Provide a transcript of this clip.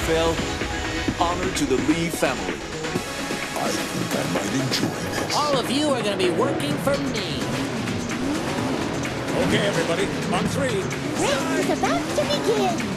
fail, honor to the Lee family. I think I might enjoy this. All of you are going to be working for me. Okay, everybody, on three. Race is about to begin.